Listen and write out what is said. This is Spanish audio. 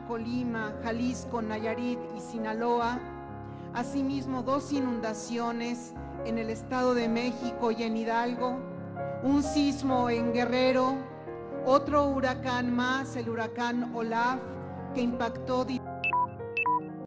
Colima, Jalisco, Nayarit y Sinaloa. Asimismo, 2 inundaciones en el Estado de México y en Hidalgo, un sismo en Guerrero, otro huracán más, el huracán Olaf, que impactó